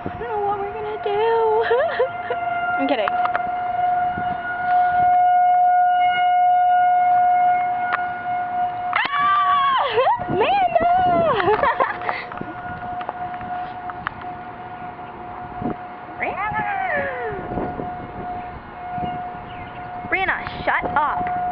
I don't know what we're gonna do. I'm kidding. Ah! Amanda! Brianna! Brianna, shut up.